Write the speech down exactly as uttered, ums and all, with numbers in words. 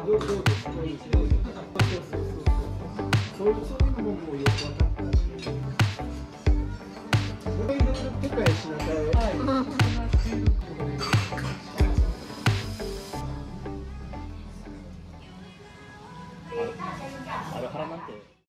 どうどうですどうですどうです。そうそうそうそう。そうそういうのももうよく分かったし。いろいろ理解しながら。